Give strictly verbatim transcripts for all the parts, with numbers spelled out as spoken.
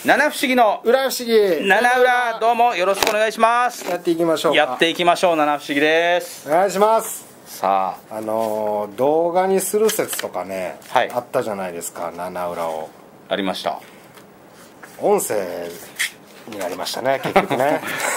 七不思議の裏不思議七裏、どうもよろしくお願いします。 やっていきましょうか。 やっていきましょう。七不思議です。 お願いします。 さあ、 あのー、動画にする説とかね、 はい、 あったじゃないですか。七裏をありました。 音声になりましたね、結局ね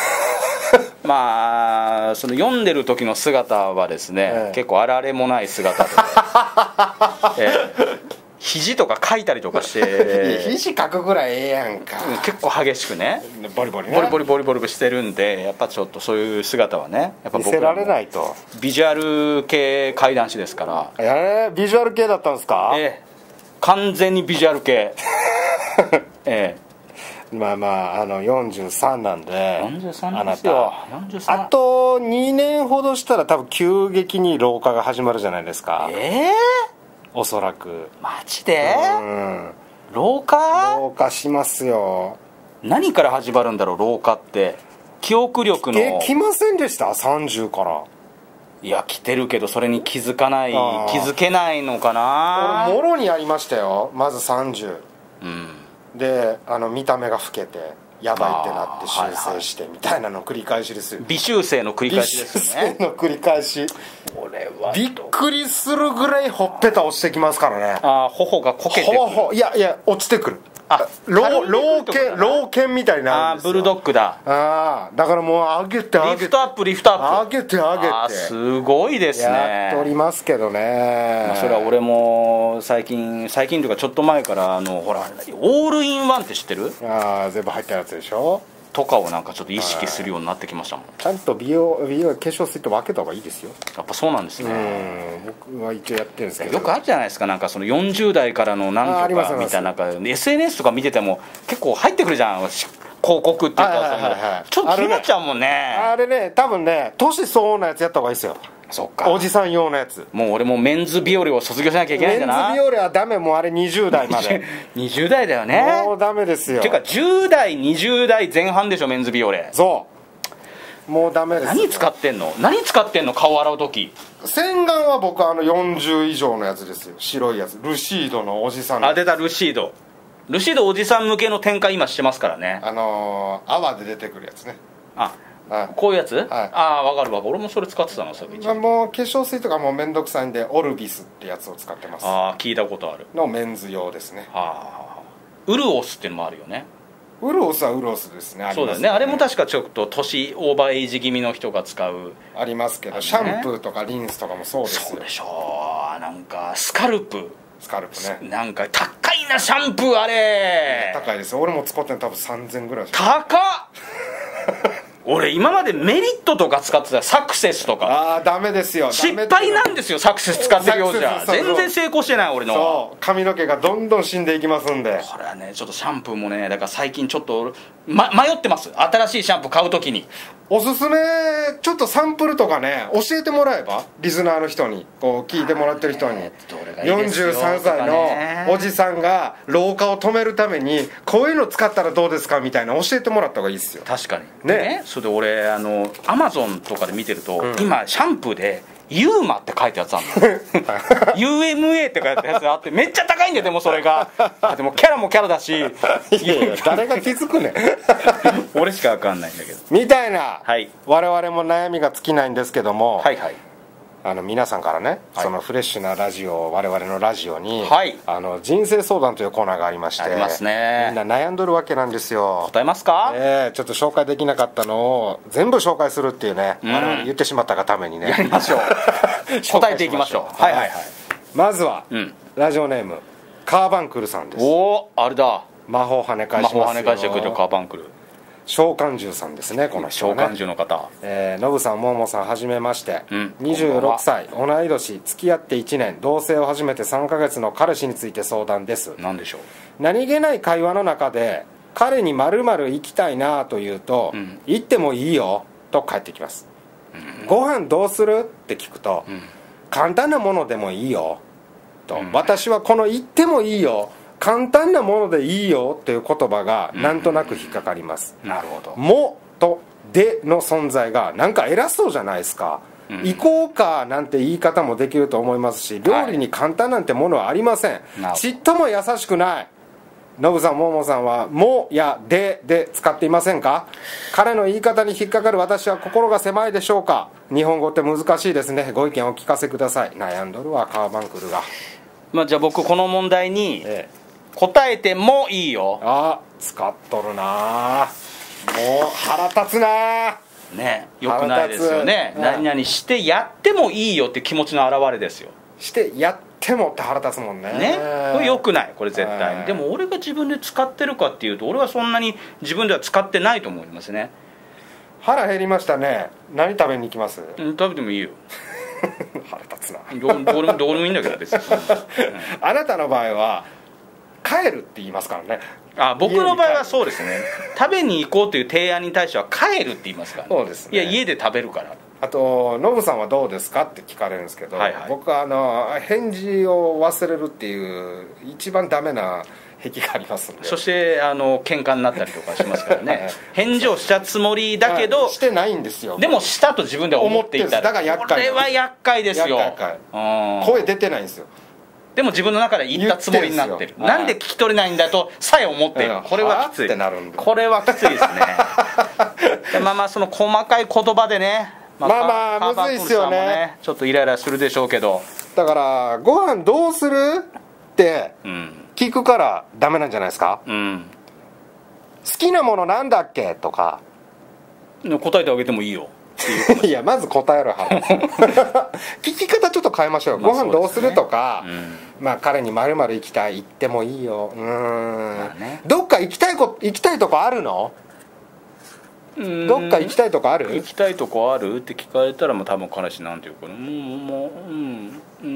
まあその読んでる時の姿はですね、ええ、結構あられもない姿で、ええ、肘とか書いたりとかして肘書くぐらいええやんか。 結構激しくね、 ボリボリねボリボリボリボリしてるんで、やっぱちょっとそういう姿はね、やっぱ僕見せられないと。 ビジュアル系怪談師ですから。 えー、ビジュアル系だったんですか。 ええ、完全にビジュアル系ええ、 まあまあ、あのよんじゅうさんなんで、 よんじゅうさんですよ。 あなたあとにねんほどしたら多分急激に老化が始まるじゃないですか。 ええー、 おそらく。 マジで、うん、老化老化しますよ。 何から始まるんだろう、老化って。記憶力の。 え、来ませんでしたさんじゅうから。 いや、来てるけどそれに気づかない、気づけないのかな。 俺もろにありましたよ。まずさんじゅう、うん、で、あの見た目が老けてやばいってなって修正してみたいなの繰り返しですよ。 微修正の繰り返しですよね。 微修正の繰り返し。俺はびっくりするぐらいほっぺた落ちてきますからね。 ああ、頬がこけてくる。 頬、いやいや、落ちてくる。あ、老犬、老犬みたいになるんですよ。 あ、ブルドッグだ。 ああ、だからもう上げて上げて、 リフトアップリフトアップ、 上げて上げて、 あ、すごいですね。 やっておりますけどね。 まあ、それは俺も最近最近というかちょっと前から、あのほらオールインワンって知ってる？ ああ、全部入ったやつでしょとかをなんかちょっと意識するようになってきましたもん。 ちゃんと美容美容化粧水と分けた方がいいですよ。 やっぱそうなんですね。 うん、僕は一応やってるんですけど、 よくあるじゃないですか、なんかそのよんじゅう代からのなんとかみたいな、なんか エスエヌエス とか見てても結構入ってくるじゃん、広告っていうか、ちょっと気になっちゃうもんね。 あれね、多分ね、年相応なやつやった方がいいですよ。 そっか、 おじさん用のやつ。 もう俺もメンズビオレを卒業しなきゃいけないんだな。 メンズビオレはダメ、もうあれにじゅう代までにじゅう代だよね。 もうダメですよ。 ていうかじゅう代にじゅう代前半でしょ、メンズビオレ。 そうもうダメです。 何使ってんの何使ってんの顔洗う時。 洗顔は僕あのよんじゅう以上のやつですよ。白いやつ、ルシードのおじさんの。 あ、出た、ルシード。ルシードおじさん向けの展開今してますからね。 あのー、泡で出てくるやつね。 あ、はい、こういうやつ、はい、ああ、分かる分かる。俺もそれ使ってたの、それ。 もう化粧水とかもうめんどくさいんでオルビスってやつを使ってます。 ああ、聞いたことある。 のメンズ用ですね。 はあ、ウルオスっていうのもあるよね。 ウルオスはウルオスですね。ありますね。 そうですね。あれも確かちょっと年オーバーエイジ気味の人が使う。 ありますけど、ね、シャンプーとかリンスとかもそうですよ。 そうでしょう。なんかスカルプスカルプね、 なんか高いな、シャンプー。あれ高いですよ。俺も使ってるの多分さんぜんぐらい。 高っ俺今までメリットとか使ってた、サクセスとか。 ああ、ダメですよ。 失敗なんですよ、サクセス使ってるようじゃ。全然成功してない俺の。 そう、髪の毛がどんどん死んでいきますんで。 これはね、ちょっとシャンプーもね、だから最近ちょっと、ま、迷ってます。新しいシャンプー買うときに。 おすすめ、ちょっとサンプルとかね、教えてもらえば、リスナーの人に、こう聞いてもらってる人に。よんじゅうさんさいのおじさんが老化を止めるためにこういうの使ったらどうですかみたいな教えてもらった方がいいですよ。 確かにね。 ね、それで俺あのアマゾンとかで見てると、うん、今シャンプーでユーマって書いたやつあるのユーエムエー って書いたやつあって、めっちゃ高いんだよ。でもそれがあ、でもキャラもキャラだし、いやいや誰が気づくねん俺しか分かんないんだけどみたいな、 はい、 我々も悩みが尽きないんですけども、 はいはい、 あの皆さんからね、はい、そのフレッシュなラジオ、我々のラジオに、 はい、 あの人生相談というコーナーがありまして、 ありますね。 みんな悩んどるわけなんですよ。 答えますか？ えー、ちょっと紹介できなかったのを全部紹介するっていうね、うん、我々言ってしまったがためにね、 やりましょう答えていきましょう。はいはいはい。 まずは、 うん、 ラジオネームカーバンクルさんです。 おお、あれだ、 魔法跳ね返しますよ。 魔法跳ね返してくれるカーバンクル。 召喚獣さんですね、この人、ね、 召喚獣の方。 えー、ノブさん、モーモーさん、はじめまして、 うん、 にじゅうろくさい、同い年、付き合っていちねん、同棲を始めてさんかげつの彼氏について相談です。 何でしょう。 何気ない会話の中で彼に〇〇行きたいなと言うと、うん、行ってもいいよと返ってきます、うん、ご飯どうするって聞くと、うん、簡単なものでもいいよと、うん、私はこの行ってもいいよ、簡単なものでいいよっていう言葉がなんとなく引っかかります、 うん、なるほど。 もとでの存在がなんか偉そうじゃないですか、うん、行こうかなんて言い方もできると思いますし、料理に簡単なんてものはありません、はい、ちっとも優しくない。 ノブさん、モモさんはもやでで使っていませんか？彼の言い方に引っかかる私は心が狭いでしょうか？日本語って難しいですね。ご意見お聞かせください。悩んどるわカーバンクルが。 まあ、じゃあ僕この問題に答えてもいいよ、 ええ、あ、使っとるな。もう腹立つなね。よくないですよね。何々してやってもいいよって気持ちの表れですよ。 してやってもって腹立つもんね。 ね、これよくない、これ絶対に。でも俺が自分で使ってるかっていうと、俺はそんなに自分では使ってないと思いますね。 腹減りましたね。何食べに行きます？ うん、食べてもいいよ。 腹立つな。 どうどうでもどうでもいいんだけど別に、うん、 あなたの場合は帰るって言いますからね。 あ、僕の場合はそうですね。食べに行こうという提案に対しては帰るって言いますからね。 そうですね。 いや、家で食べるから。 あとノブさんはどうですかって聞かれるんですけど、はいはい、僕はあの返事を忘れるっていう一番ダメな癖がありますんで。 そしてあの喧嘩になったりとかしますからね。返事をしたつもりだけど、 してないんですよ。 でもしたと自分で思っていたら、 だから厄介。 これは厄介ですよ。 厄介。声出てないんですよ。 でも自分の中で言ったつもりになってる。なんで聞き取れないんだとさえ思っている。これはきつい。これはきついですね。まあまあその細かい言葉でね、 まあまあむずいっすよね。 ちょっとイライラするでしょうけど。 だからご飯どうするって聞くからダメなんじゃないですか。うん、好きなものなんだっけとか答えてあげてもいいよ。 いやまず答える派聞き方ちょっと変えましょう。ご飯どうするとか、まあ、ね、うん、まあ彼に〇〇行きたい、行ってもいいよ、うーん、まあね、どっか行きたいこ行きたいとこあるの？どっか行きたいとこある？ 行きたいとこあるって聞かれたら、まあ多分彼氏なんていうか、もうもううんうん、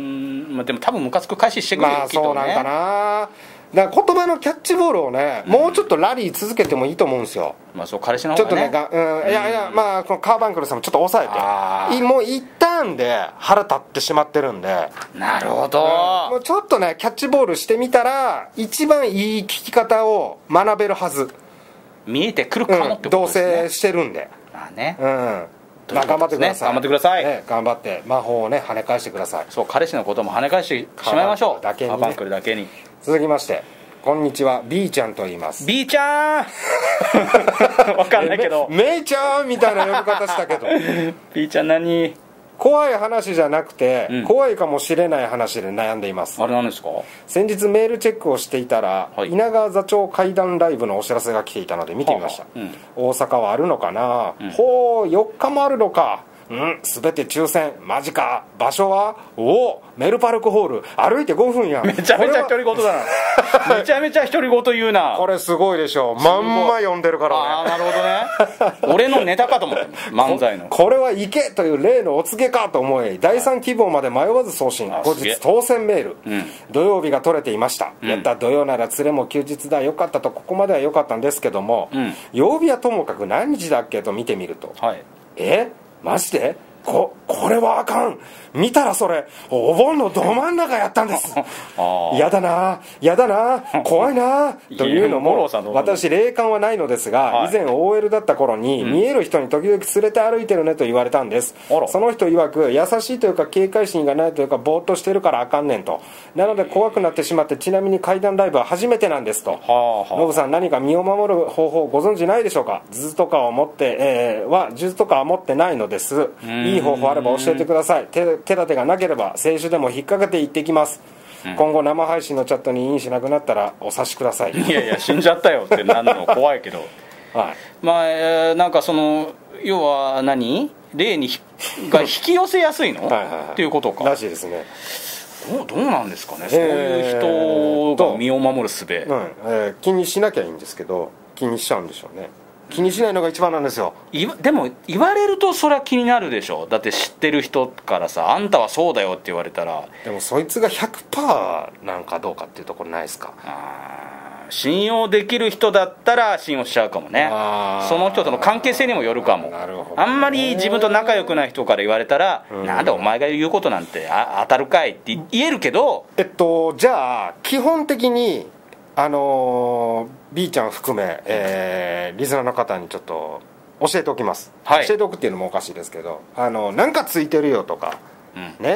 まあでも多分ムカつく返ししてくるよ。 まあそうなんかな。だから言葉のキャッチボールをね、うん、もうちょっとラリー続けてもいいと思うんですよ。 まあそう、彼氏の方がね、 ちょっとね、が、うん、いやいや、まあこのカーバンクルさんもちょっと抑えて、もう一旦で腹立ってしまってるんで。 なるほど、 うん、もうちょっとねキャッチボールしてみたら一番いい聞き方を学べるはず。 見えてくるかもってことですね、 うん、同棲してるんで。 まあね、 うん、まあ頑張ってください、 頑張ってください、 ね、頑張って魔法をね跳ね返してください。 そう、彼氏のことも跳ね返してしまいましょう。カーバンクルだけに。 続きまして、こんにちは、 B ちゃんと言います。 B ちゃんわかんないけどめいちゃんみたいな呼び方したけど B ちゃん何？ 怖い話じゃなくて、うん、怖いかもしれない話で悩んでいます。 あれ何ですか？ 先日メールチェックをしていたら、はい、稲川座長怪談ライブのお知らせが来ていたので見てみました、はあ、うん、大阪はあるのかな、うん、ほうよっかもあるのか、うん、全て抽選、マジか。場所はおおメルパルクホール、歩いてごふんや。 めちゃめちゃ独り言だなめちゃめちゃ独り言言うな。 これすごいでしょ、まんま読んでるからね。 ああなるほどね俺のネタかと思って漫才のこ, これは行けという例のお告げかと思い、だいさん希望まで迷わず送信。後日当選メール、うん、土曜日が取れていました、うん、やった土曜なら連れも休日だ、よかったと。ここまではよかったんですけども、うん、曜日はともかく何日だっけと見てみると、はい、えマジでここれはあかん、見たらそれお盆のど真ん中やったんですやだなやだな怖いなというのも、私霊感はないのですが、はい、以前 オーエル だった頃に、うん、見える人に時々連れて歩いてるねと言われたんです。その人曰く優しいというか警戒心がないというかぼーっとしてるからあかんねんと。なので怖くなってしまって、ちなみに怪談ライブは初めてなんですと。ノブさん何か身を守る方法ご存知ないでしょうか。数珠とかを持って、えー、は数珠とかは持ってないのです。いい方法あれば教えてください。手, 手立てがなければ聖書でも引っ掛けて行ってきます、うん、今後生配信のチャットにインしなくなったらお察しください。 いやいや死んじゃったよってなんの怖いけどはい、まあ、えー、なんかその要は何霊にが引き寄せやすいのはいはい、はい、っていうことからしいですね。 どう、どうなんですかね、そういう人が身を守る術、えーうんえー、気にしなきゃいいんですけど気にしちゃうんでしょうね。気にしないのが一番なんですよ。 でも言われるとそれは気になるでしょ。だって知ってる人からさ、あんたはそうだよって言われたら。 でもそいつが ひゃくパーセント なんかどうかっていうところないですか。 あ、信用できる人だったら信用しちゃうかもね。その人との関係性にもよるかも。なるほどね。あんまり自分と仲良くない人から言われたら、うん、なんだお前が言うことなんてあ当たるかいって言えるけど、 えっとじゃあ基本的にあのー、B ちゃん含め、えー、リスナーの方にちょっと教えておきます、はい、教えておくっていうのもおかしいですけど、あのなんかついてるよとか、うん、ね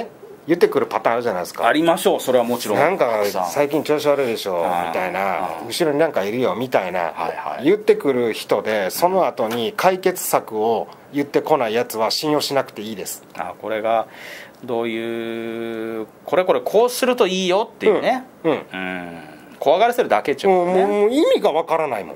言ってくるパターンあるじゃないですか。 ありましょう、それはもちろん。 なんかたくさん最近調子悪いでしょあーみたいな、 あー後ろになんかいるよみたいな、 はいはい言ってくる人でその後に解決策を言ってこないやつは信用しなくていいです。 あ、これがどういうこれこれこうするといいよっていうね、 うん、うんうん怖がらせるだけっちゅうもうことね。 もう意味がわからないもん、 うん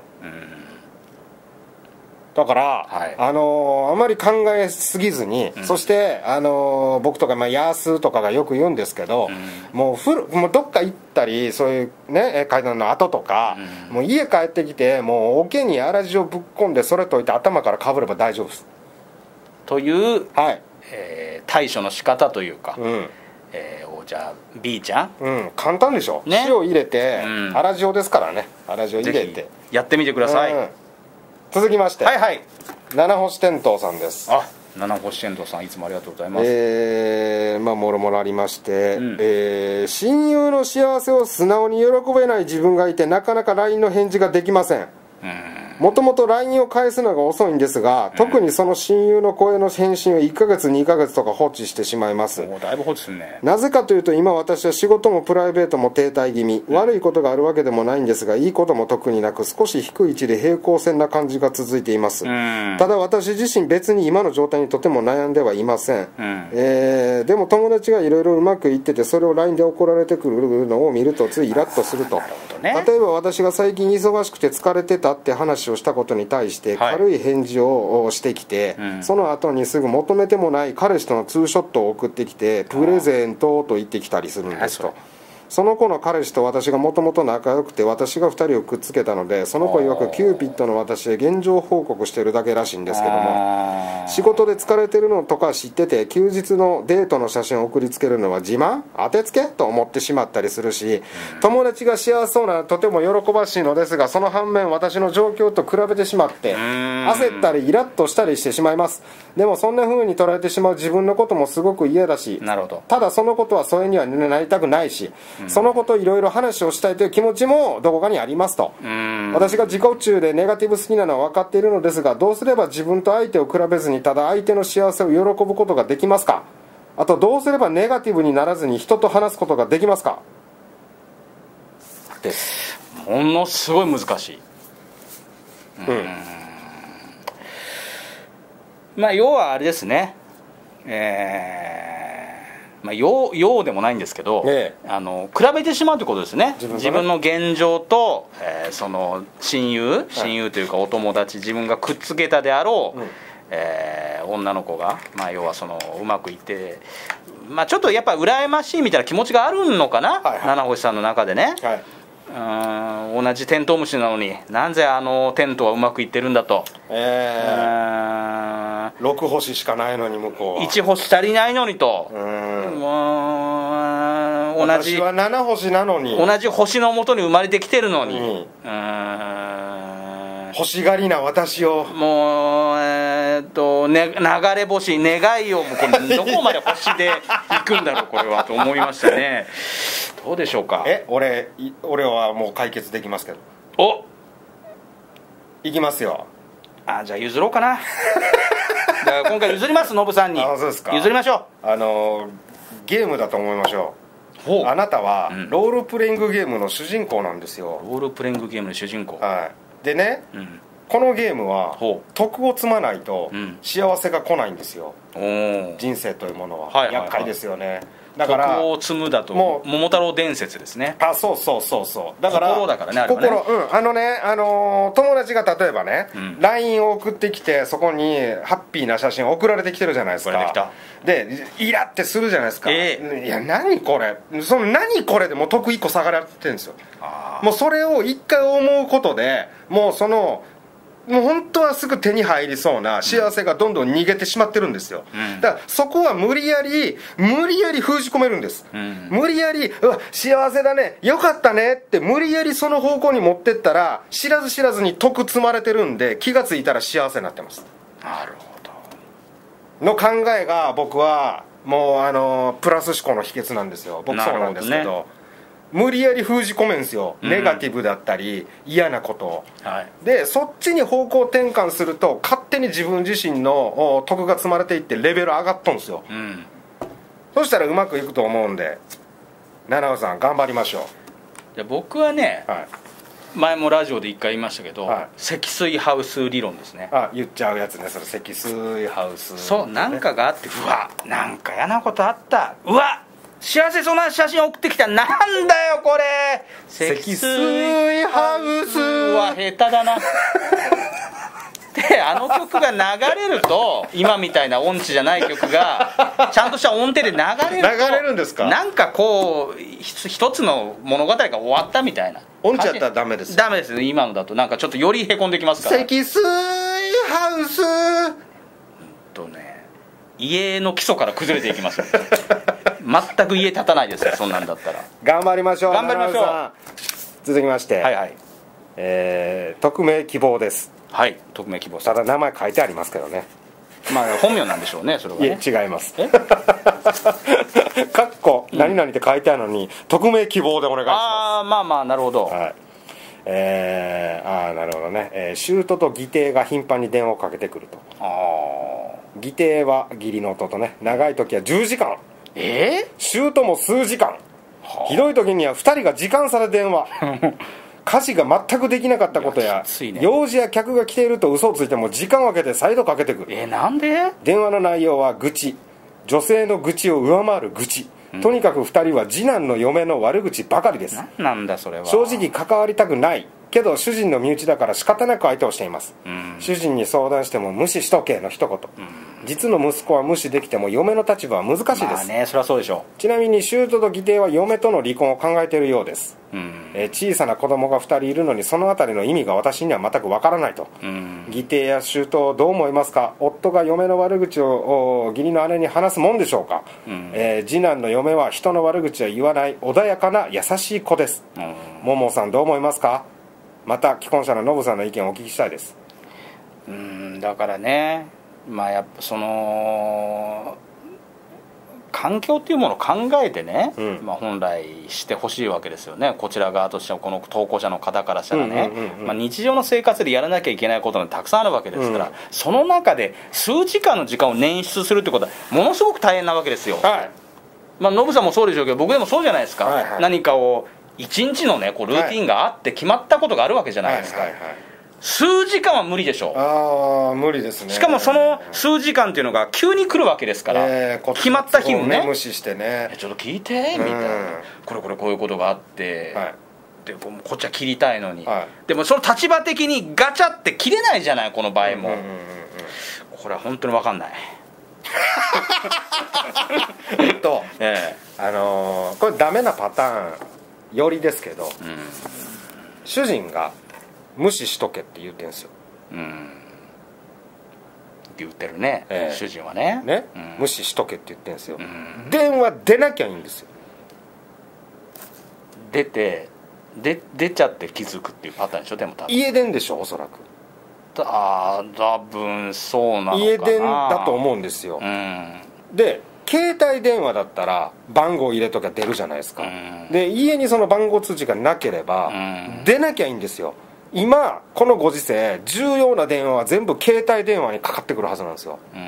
だから、 はいあのーあまり考えすぎずに、 うんそして、あのー僕とか、まあ、ヤースとかがよく言うんですけど、もうふるもうどっか行ったりそういうね階段の後とか、 うんもう家帰ってきてもう桶に粗塩ぶっ込んでそれといて頭からかぶれば大丈夫です。 という、 はい、 えー対処の仕方というか、 うんえーをじゃあ B ちゃんうん、簡単でしょ、 ね塩入れて、 うん粗塩ですからね、粗塩入れぜてひやってみてください、 うん続きまして、 はいはい。 七星天童さんです。 あ、七星天童さんいつもありがとうございます。 えーまあもろもろありまして、 うんえー親友の幸せを素直に喜べない自分がいてなかなか ライン の返事ができません。 うんもともと ライン を返すのが遅いんですが、特にその親友の声の返信をいっかげつにかげつとか放置してしまいます。 もうだいぶ放置するね。 なぜかというと今私は仕事もプライベートも停滞気味、悪いことがあるわけでもないんですがいいことも特になく少し低い位置で平行線な感じが続いています。 うんただ私自身別に今の状態にとても悩んではいません、 うんえーでも友達がいろいろうまくいっててそれを ライン で怒られてくるのを見るとついイラッとすると。 なるほどね。 例えば私が最近忙しくて疲れてたって話をしたことに対してはい軽い返事をしてきて、 うんその後にすぐ求めてもない彼氏とのツーショットを送ってきてプレゼントと言ってきたりするんですと。その子の彼氏と私がもともと仲良くて私がふたりをくっつけたのでその子曰くキューピッドの私へ現状報告してるだけらしいんですけども、 あー仕事で疲れてるのとか知ってて休日のデートの写真を送りつけるのは自慢当てつけと思ってしまったりするし、友達が幸せそうなとても喜ばしいのですがその反面私の状況と比べてしまって焦ったりイラッとしたりしてしまいます。でもそんな風に捉えてしまう自分のこともすごく嫌だし、 なるほど。 ただそのことは疎遠にはなりたくないし、そのこといろいろ話をしたいという気持ちもどこかにありますと。 うん私が自己中でネガティブ好きなのは分かっているのですがどうすれば自分と相手を比べずにただ相手の幸せを喜ぶことができますか。あとどうすればネガティブにならずに人と話すことができますかです。 ものすごい難しい。 うんまあ要はあれですね、えーまあ、要, 要でもないんですけど、 ええあの比べてしまうということですね。 自分とね自分の現状と、えーその親友親友というかお友達自分がくっつけたであろう、 うんえー女の子が、まあ、要はそのうまくいって、まあ、ちょっとやっぱ羨ましいみたいな気持ちがあるのかな、 はいはい七星さんの中でね、 はい、 うーん同じテントウムシなのになぜあのテントはうまくいってるんだと、 えうー、 ーんろく星しかないのに向こうはいち星足りないのにと、 ううんーん同じ私はなな星なのに同じ星のもとに生まれてきてるのに、 うんうーん欲しがりな私をもうえーっと、ね、流れ星願いをもうこれどこまで星で行くんだろうこれはと思いましたね。どうでしょうか。 え俺い俺はもう解決できますけどおいきますよ。 あじゃあ譲ろうかなだから今回譲りますノブさんに。 あそうですか。 譲りましょあのゲームだと思いましょう。ほうう。あなたはうんロールプレイングゲームの主人公なんですよ。 ロールプレイングゲームの主人公、 はいでねうん、 このゲームはほう徳を積まないとうん幸せが来ないんですよ。 おー人生というものは、 はいはいはい厄介ですよね。だから徳を積むだともう桃太郎伝説ですね。 あそうそうそうそうだから心だからねあれはね心うんあのね、あのー友達が例えばね、 うんライン を送ってきてそこにハッピーな写真送られてきてるじゃないですか。 送られてきたでイラってするじゃないですか、 えいや何これその何これでもう得いっこ下がられてるんですよ。 あもうそれを一回思うことでもうそのもう本当はすぐ手に入りそうな幸せがどんどん逃げてしまってるんですよ、 うんだからそこは無理やり無理やり封じ込めるんです、 うん無理やりうわ幸せだねよかったねって無理やりその方向に持ってったら知らず知らずに徳積まれてるんで気がついたら幸せになってますなるほど。 の考えが僕はもうあのプラス思考の秘訣なんですよ。僕そうなんですけどなるほど無理やり封じ込めんですよ、 うんネガティブだったり嫌なことをはいでそっちに方向転換すると勝手に自分自身のお徳が積まれていってレベル上がっとんですよ。 うんそしたらうまくいくと思うんで、七尾さん頑張りましょう。 じゃ僕はね、 はい、 前もラジオで一回言いましたけど、 はい、 積水ハウス理論ですね。 あ、言っちゃうやつね、それ積水ハウス、ね、 そう、なんかがあって、うわなんか嫌なことあった、うわ幸せそうな写真送ってきた、なんだよこれ、 積水ハウスは下手だなであの曲が流れると、今みたいな音痴じゃない曲がちゃんとした音程で流れると、 流れるんですか。 なんかこう一つの物語が終わったみたいな。 音痴やったらダメですよ。 ダメですね、今のだとなんかちょっとよりへこんできますから。 積水ハウスとね、家の基礎から崩れていきますよ全く家立たないですよ、そんなんだったら。 頑張りましょう。 頑張りましょう。 続きまして、 はいはい、 えー、匿名希望です。 はい、匿名希望。 ただ名前書いてありますけどね。 まあ本名なんでしょうね、それはね。 いえ違います。かっこ何々って書いてあるのに、うん、匿名希望でお願いします。 ああ、まあまあ、なるほど。 はい、えー、ああなるほどね、えー、舅と義弟が頻繁に電話をかけてくると。 ああ、 義弟は義理の弟ね、長い時はじゅうじかん、 えー、 舅も数時間、ひどい時にはふたりが時間差で電話家事が全くできなかったことや、ね、用事や客が来ていると嘘をついても時間を空けて再度かけてくる。 えー、なんで。 電話の内容は愚痴、女性の愚痴を上回る愚痴、うん、とにかくふたりは次男の嫁の悪口ばかりです。 なんなんだそれは。 正直関わりたくないけど主人の身内だから仕方なく相手をしています、うん、主人に相談しても無視しとけの一言、うん、実の息子は無視できても嫁の立場は難しいです。 まあね、それはそうでしょう。ちなみに舅と義弟は嫁との離婚を考えているようです、うん、えー、小さな子供がふたりいるのにそのあたりの意味が私には全くわからないと、うん、義弟や舅どう思いますか。夫が嫁の悪口を義理の姉に話すもんでしょうか、うん、えー、次男の嫁は人の悪口は言わない穏やかな優しい子です、うん、ももさんどう思いますか。また既婚者のノブさんの意見をお聞きしたいです。 うーん、だからね、まあやっぱその環境っていうものを考えてね、うん、まあ、本来してほしいわけですよね、こちら側としては。この投稿者の方からしたらね、まあ、日常の生活でやらなきゃいけないことがたくさんあるわけですから、うん、その中で数時間の時間を捻出するってことはものすごく大変なわけですよ、はい、まあ、ノブさんもそうでしょうけど僕でもそうじゃないですか、はいはい、何かを一日のねこうルーティンがあって決まったことがあるわけじゃないですか、はいはいはいはい、数時間は無理でしょう。 ああ、無理ですね。 しかもその数時間っていうのが急に来るわけですから、えー、決まった日もね、 無視してね、 ちょっと聞いてみたいな、これこれこういうことがあって、はい、でこっちは切りたいのに、はい、でもその立場的にガチャって切れないじゃないこの場合も、うんうんうんうん、これは本当に分かんないと、えー、あのー、これダメなパターンよりですけど、うん、主人が無視しとけって言うてんすよ、うん、 言ってるね、えー、主人はねね、うん、無視しとけって言ってんすよ、うん、電話出なきゃいいんですよ。 出てで出ちゃって気づくっていうパターンでしょ。でも多分家電でしょおそらく。 ああ、多分そうなのかな。 家電だと思うんですよ、うん、で携帯電話だったら番号入れときゃ出るじゃないですか、うん、で家にその番号通知がなければ、うん、出なきゃいいんですよ。今このご時世重要な電話は全部携帯電話にかかってくるはずなんですよ、うん、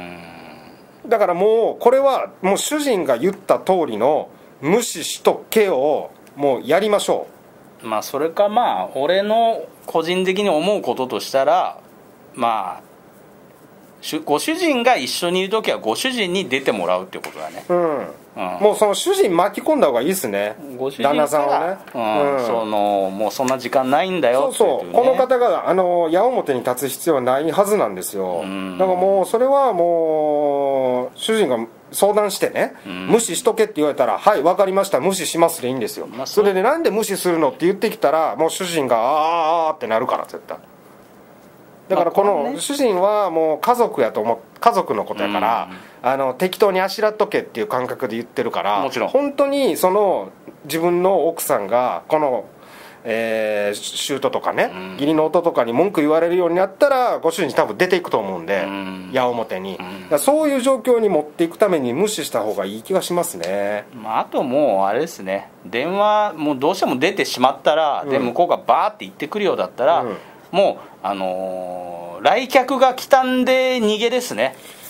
だからもうこれはもう主人が言った通りの無視しとけをもうやりましょう。まあそれか、まあ俺の個人的に思うこととしたら、まあご主人が一緒にいるときはご主人に出てもらうっていうことだね、うんうん、 もうその主人巻き込んだ方がいいですね。 ご主人から旦那さんはね、うんうん、そのもうそんな時間ないんだよってそうそう、ね、この方があの矢面に立つ必要はないはずなんですよ、うん、だからもうそれはもう主人が相談してね、うん、無視しとけって言われたらはい分かりました無視しますでいいんですよ、まあ、それでなんで無視するのって言ってきたらもう主人があーあーってなるから絶対。だからこの主人はもう家族やと思う、家族のことやから、うん、あの適当にあしらっとけっていう感覚で言ってるから、もちろん本当にその自分の奥さんがこのえー、舅とかね、うん、義理の弟とかに文句言われるようになったらご主人多分出ていくと思うんで、うん、矢面に、うん、そういう状況に持っていくために無視した方がいい気がしますね、 まあ、あともうあれですね、電話もうどうしても出てしまったら、うん、で向こうがバーって言ってくるようだったら、うん、もうあのー、来客が来たんで逃げですね。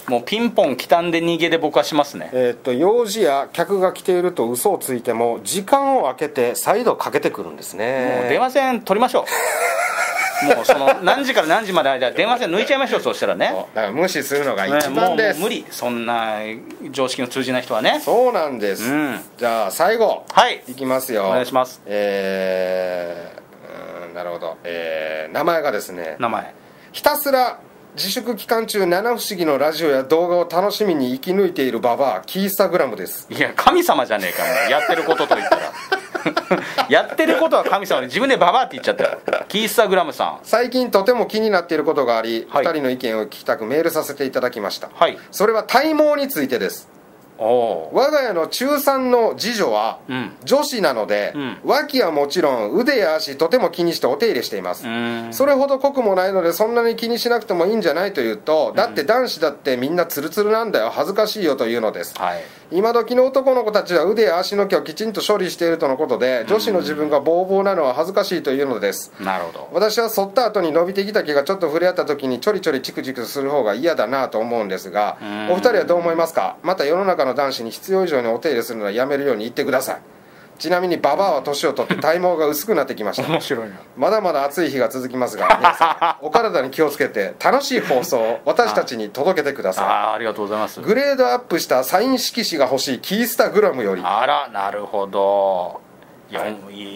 もうピンポン来たんで逃げで僕はしますね。 えーっと用事や客が来ていると嘘をついても時間を空けて再度かけてくるんですね。 もう電話線取りましょうもうその何時から何時までの間電話線抜いちゃいましょう。そうしたらね、 だから無視するのが一番です、 ね、もうもう無理、そんな常識の通じない人はね。 そうなんです、うん、じゃあ最後、はい、いきますよ。 お願いします。 えー、うんなるほど、えー、名前がですね、 名前ひたすら自粛期間中七不思議のラジオや動画を楽しみに生き抜いているババアキースタグラムです。 いや神様じゃねえかもうやってることと言ったらやってることは神様で自分でババアって言っちゃったよ。キースタグラムさん、 最近とても気になっていることがあり、はい、ふたりの意見を聞きたくメールさせていただきました、はい、それは体毛についてです。我が家の中さんの次女は女子なので、うん、脇はもちろん腕や足とても気にしてお手入れしています。それほど濃くもないのでそんなに気にしなくてもいいんじゃないと言うと、だって男子だってみんなツルツルなんだよ、恥ずかしいよというのです、はい、今時の男の子たちは腕や足の毛をきちんと処理しているとのことで、女子の自分がボーボーなのは恥ずかしいというのです。なるほど。私は剃った後に伸びてきた毛がちょっと触れ合った時にちょりちょりチクチクする方が嫌だなと思うんですが、お二人はどう思いますか。また世の中の男子に必要以上にお手入れするのはやめるように言ってください。ちなみにババアは年を取って体毛が薄くなってきました面白いな。まだまだ暑い日が続きますが皆さんお体に気をつけて楽しい放送を私たちに届けてください。 あありがとうございます。 グレードアップしたサイン色紙が欲しいキースタグラムより。 あらなるほど、 はい、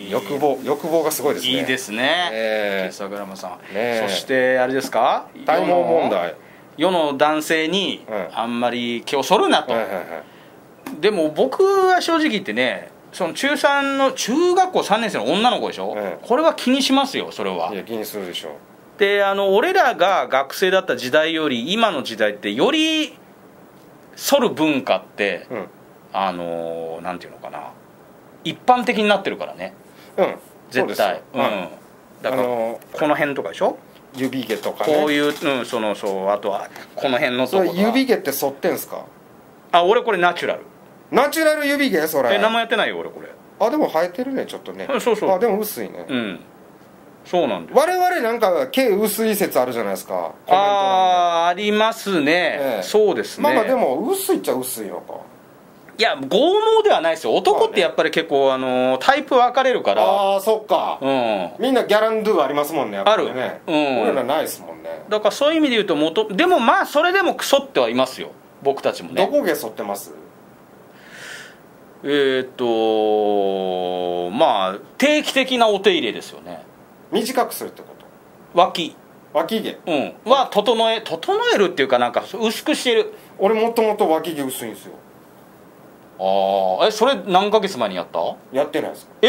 欲望欲望がすごいですね。 いいですね、えー、キースタグラムさん、 ね、 そしてあれですか、 体毛問題、 世の男性にあんまり毛を剃るなと、はいはいはい、でも僕は正直言ってね、その中さんの中学校さんねん生の女の子でしょ、うん、これは気にしますよ。それはいや気にするでしょ。 であの俺らが学生だった時代より今の時代ってより剃る文化って、うん、あのなんていうのかな、一般的になってるからね、うん、絶対、うん、うん、だから、あのー、この辺とかでしょ、 指毛とかね、 こういう、うん、そのそうあとはこの辺のところ指毛って剃ってんすか。 あ俺これナチュラルナチュラル指毛。それえ何もやってないよ俺これ。 あでも生えてるねちょっとね、 うん、そうそう。 あでも薄いね、 うん、そうなんです。 我々なんか毛薄い説あるじゃないですか。 ああありますね、ええ、そうですね。 まあまあでも薄いっちゃ薄いのか。 いや剛毛ではないですよ。男ってやっぱり結構あのタイプ分かれるから。 ああそっか、うん、みんなギャランドゥありますもんねやっぱりね。ある、うん、俺らないですもんね。 だからそういう意味で言うと元でもまあそれでもクソってはいますよ僕たちもね。 どこ毛剃ってます。 えー、っとまあ定期的なお手入れですよね。 短くするってこと。 脇脇毛、 うん、は整え整えるっていうかなんか薄くしてる。 俺もともと脇毛薄いんですよ。 ああえそれ何ヶ月前にやった？ やってないです。 えー、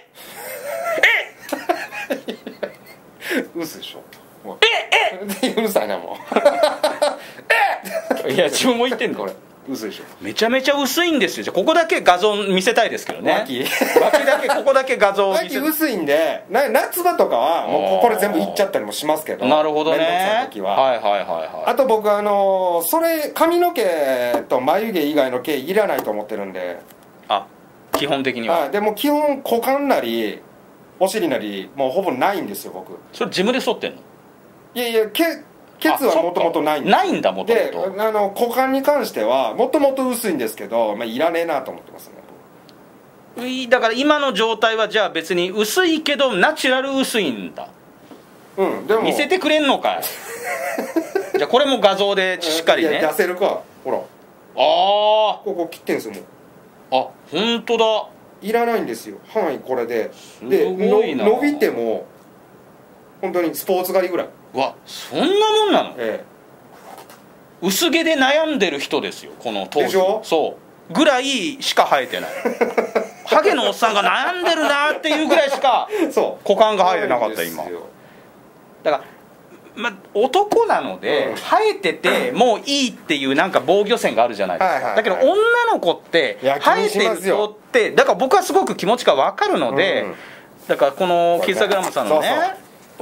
え薄いでしょ。 ええうるさいなもうえいや自分も言ってんのこれ薄いでしょ。 めちゃめちゃ薄いんですよ。じゃあここだけ画像見せたいですけどね。 脇脇だけここだけ画像を見せ脇薄いんでな夏場とかはもうこれ全部いっちゃったりもしますけど。 なるほどね。 面倒くさい時ははいはいはいはい。 あと僕あのそれ髪の毛と眉毛以外の毛いらないと思ってるんで。 あ基本的には。 はいでも基本股間なりお尻なりもうほぼないんですよ僕。 それ自分で剃ってんの？ いやいや毛ケツはもともとないんです。 ないんだもともと。 であの股間に関してはもともと薄いんですけど、まあ、いらねえなと思ってますね。だから今の状態はじゃあ別に薄いけどナチュラル薄いんだ。 うんでも見せてくれんのかいじゃあこれも画像でしっかりね。 いや出せるかほら。ああここ切ってんすよもう。 あ本当だ。 いらないんですよ範囲これで。での伸びても本当にスポーツ狩りぐらい。 わそんなもんなの、ええ、薄毛で悩んでる人ですよこの当時。でしょ。そうぐらいしか生えてないハゲのおっさんが悩んでるなっていうぐらいしか股間が生えてなかった今。だからまあ、男なので、うん、生えててもういいっていうなんか防御線があるじゃないですか、はいはいはい、だけど女の子って生えてる子ってだから僕はすごく気持ちが分かるので、うん、だからこのキースタグラムさんのね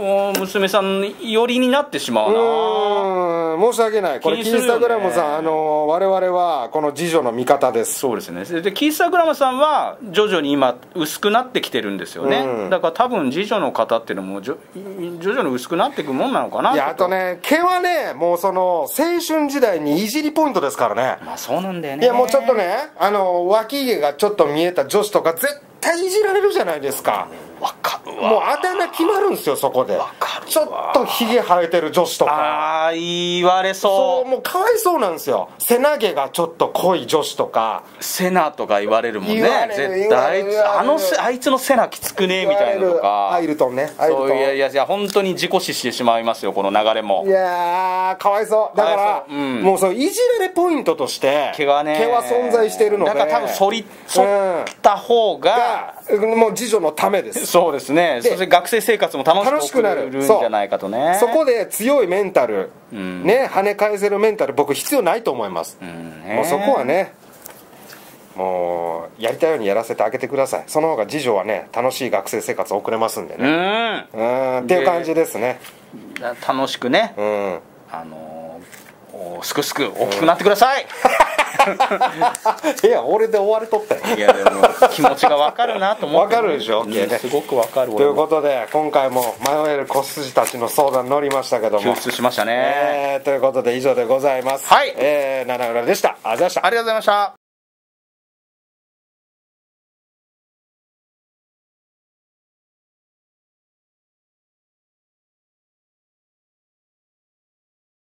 お娘さん寄りになってしまうな。 うーん申し訳ない。これキースタグラムさん、あの我々はこの次女の味方です。 そうですね。でキースタグラムさんは徐々に今薄くなってきてるんですよね、うん、だから多分次女の方っていうのも徐々に薄くなっていくもんなのかな。 いやあとね毛はねもうその青春時代にいじりポイントですからね。 まあそうなんだよね。 いやもうちょっとねあの脇毛がちょっと見えた女子とか絶対いじられるじゃないですか。 わかるわ。 もうあだ名決まるんですよそこで。 わかるわ。 ちょっとひげ生えてる女子とかああ言われそう。 そうもうかわいそうなんですよ。背投げがちょっと濃い女子とかセナとか言われるもんね。 言われる絶対あのあいつのセナきつくねみたいなのとか。 アイルトンねアイルトン。 そういやいやいや本当に自己死してしまいますよこの流れも。 いやーかわいそうだから、うん、もうそういじられポイントとして毛はね毛は存在しているのでだから多分剃り剃った方が、 うん、もう次女のためです。 そうですね。そして学生生活も楽しくなるんじゃないかとね。 そ, そこで強いメンタル、うん、ね跳ね返せるメンタル僕必要ないと思います、うんね、もうそこはねもうやりたいようにやらせてあげてください。その方が次女はね楽しい学生生活を送れますんでね。うんうんっていう感じですね。 楽しくね、うん、あのー、すくすく大きくなってください、 うん、いや俺で終わりとったよ。 いやでも気持ちが分かるなと思って、 分かるでしょ、うん、 すごく分かる。 ということで今回も迷える子羊たちの相談乗りましたけども救出しましたね、 えー、ということで以上でございます。 はい、 えー、七浦でした。ありがとうございました。 ありがとうございました。